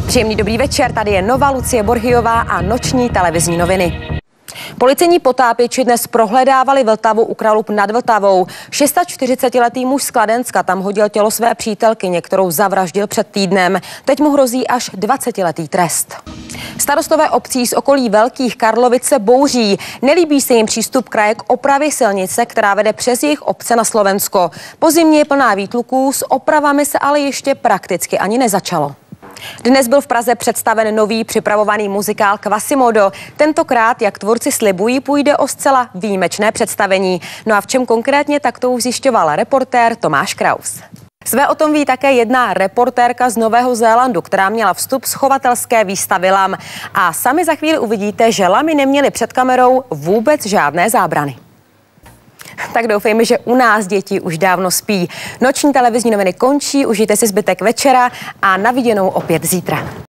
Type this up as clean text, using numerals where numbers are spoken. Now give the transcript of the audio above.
Příjemný dobrý večer, tady je Nova Lucie Borhyová a noční televizní noviny. Policejní potápěči dnes prohledávali Vltavu u Kralup nad Vltavou. 46letý muž z Kladenska tam hodil tělo své přítelkyně, kterou zavraždil před týdnem. Teď mu hrozí až 20letý trest. Starostové obcí z okolí Velkých Karlovic se bouří. Nelíbí se jim přístup kraje k opravě silnice, která vede přes jejich obce na Slovensko. Po zimě je plná výtluků, s opravami se ale ještě prakticky ani nezačalo. Dnes byl v Praze představen nový připravovaný muzikál Quasimodo. Tentokrát, jak tvůrci slibují, půjde o zcela výjimečné představení. No a v čem konkrétně, tak to už zjišťoval reportér Tomáš Kraus. Své o tom ví také jedna reportérka z Nového Zélandu, která měla vstup z chovatelské výstavy lam. A sami za chvíli uvidíte, že lamy neměly před kamerou vůbec žádné zábrany. Tak doufejme, že u nás děti už dávno spí. Noční televizní noviny končí, užijte si zbytek večera a na viděnou opět zítra.